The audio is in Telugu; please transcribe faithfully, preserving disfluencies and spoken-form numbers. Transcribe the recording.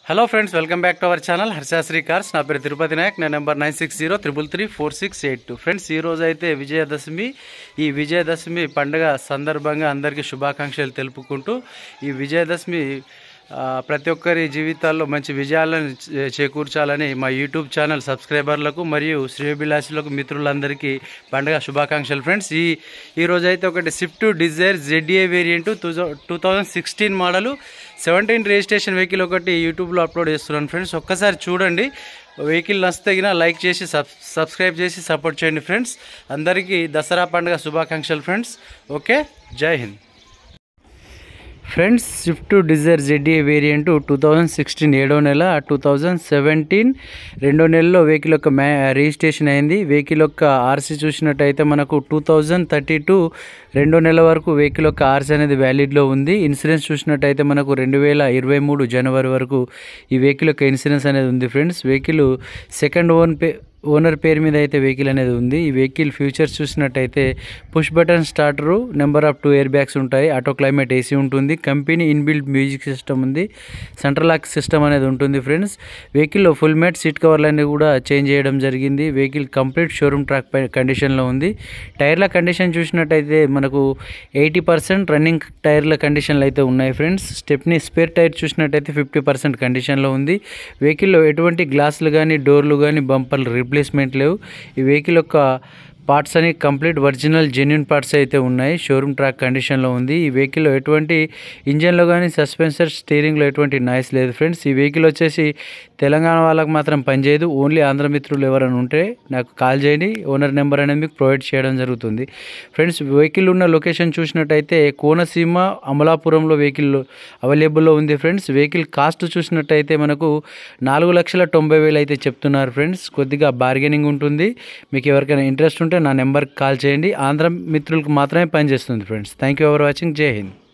Hello friends, welcome back to our channel Harshashri cars. నా పేరు తిరుపతి నాయక్. నా number nine six zero triple three four six eight two. Friends, ఈరోజు అయితే విజయదశమి. ఈ విజయదశమి పండుగ సందర్భంగా అందరికీ శుభాకాంక్షలు తెలుపుకుంటూ, ఈ విజయదశమి ప్రతి ఒక్కరి జీవితాల్లో మంచి విజయాలను చేకూర్చాలని మా యూట్యూబ్ ఛానల్ సబ్స్క్రైబర్లకు మరియు శ్రేయోభిలాషులకు మిత్రులందరికీ పండుగ శుభాకాంక్షలు. ఫ్రెండ్స్, ఈ ఈరోజు అయితే ఒకటి Swift Dzire ZA variant two two thousand sixteen model seventeen registration vehicle ఒకటి యూట్యూబ్లో అప్లోడ్ చేస్తున్నాను. ఫ్రెండ్స్, ఒక్కసారి చూడండి. వెహికల్ నచ్చితే లైక్ చేసి సబ్ సబ్స్క్రైబ్ చేసి సపోర్ట్ చేయండి. ఫ్రెండ్స్, అందరికీ దసరా పండుగ శుభాకాంక్షలు. Friends, okay, Jai Hind. Friends, Swift Dzire ZA variant two thousand sixteen ఏడో నెల, టూ థౌజండ్ సెవెంటీన్ రెండో నెలలో వెహికల్ యొక్క మ్యా రిజిస్ట్రేషన్ అయింది. వెహికల్ యొక్క ఆర్సీ చూసినట్టయితే మనకు టూ థౌజండ్ థర్టీ టూ రెండో నెల వరకు వెహికల్ యొక్క ఆర్సీ అనేది వ్యాలిడ్లో ఉంది. ఇన్సూరెన్స్ చూసినట్టయితే మనకు రెండు వేల ఇరవై మూడు జనవరి వరకు ఈ వెహికల్ యొక్క ఇన్సూరెన్స్ అనేది ఉంది. ఫ్రెండ్స్, వెహికల్ సెకండ్ ఓన్ పే ఓనర్ పేరు మీద అయితే వెహికల్ అనేది ఉంది. ఈ వెహికల్ ఫ్యూచర్స్ చూసినట్టయితే push button starter, number of two air bags ఉంటాయి, ఆటో క్లైమేట్ ఏసీ ఉంటుంది, కంపెనీ ఇన్బిల్ట్ మ్యూజిక్ సిస్టమ్ ఉంది, సెంట్రల్ లాక్ సిస్టమ్ అనేది ఉంటుంది. ఫ్రెండ్స్, వెహికల్లో ఫుల్ మ్యాట్ సీట్ కవర్లు అనేవి కూడా చేంజ్ చేయడం జరిగింది. వెహికల్ కంప్లీట్ షోరూమ్ ట్రాక్ పై కండిషన్లో ఉంది. టైర్ల కండిషన్ చూసినట్టయితే మనకు ఎయిటీ పర్సెంట్ రన్నింగ్ టైర్ల కండిషన్లు అయితే ఉన్నాయి. ఫ్రెండ్స్, స్టెప్నీ స్పేర్ టైర్ చూసినట్టయితే ఫిఫ్టీ పర్సెంట్ కండిషన్లో ఉంది. వెహికల్లో ఎటువంటి గ్లాసులు కానీ డోర్లు కానీ బంపర్లు రీప్లేస్మెంట్ లేవు. ఈ వెహికల్ యొక్క పార్ట్స్ అని కంప్లీట్ ఒరిజినల్ జెన్యున్ పార్ట్స్ అయితే ఉన్నాయి. షోరూమ్ ట్రాక్ కండిషన్లో ఉంది. ఈ వెహికల్లో ఎటువంటి ఇంజన్లో కానీ సస్పెన్సర్ స్టీరింగ్లో ఎటువంటి నాయిస్ లేదు. ఫ్రెండ్స్, ఈ వెహికల్ వచ్చేసి తెలంగాణ వాళ్ళకి మాత్రం పనిచేయదు. ఓన్లీ ఆంధ్ర మిత్రులు ఎవరైనా ఉంటే నాకు కాల్ చేయండి. ఓనర్ నెంబర్ అనేది మీకు ప్రొవైడ్ చేయడం జరుగుతుంది. ఫ్రెండ్స్, వెహికల్ ఉన్న లొకేషన్ చూసినట్టయితే కోనసీమ అమలాపురంలో వెహికల్ అవైలబుల్లో ఉంది. ఫ్రెండ్స్, వెహికల్ కాస్ట్ చూసినట్టయితే మనకు నాలుగు లక్షల తొంభై వేలు అయితే చెప్తున్నారు. ఫ్రెండ్స్, కొద్దిగా బార్గెనింగ్ ఉంటుంది. మీకు ఎవరికైనా ఇంట్రెస్ట్ ఉంటే నా నెంబర్కి కాల్ చేయండి. ఆంధ్ర మిత్రులకు మాత్రమే పనిచేస్తుంది. Friends, thank you for watching. జై హింద్.